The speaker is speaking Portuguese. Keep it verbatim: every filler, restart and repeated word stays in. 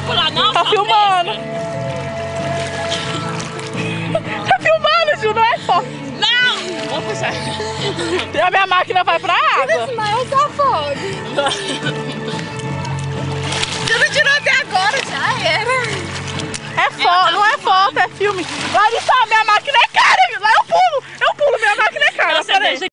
pular não? Tá filmando. Tá filmando, Ju, não é foto. Não! Vou puxar. A minha máquina vai pra água. Mas eu só fogo. Você não tirou até agora, já era. É foto, não é foto, é filme. Larissa, minha máquina é cara. Lá eu pulo, eu pulo, minha máquina é cara. Você deixa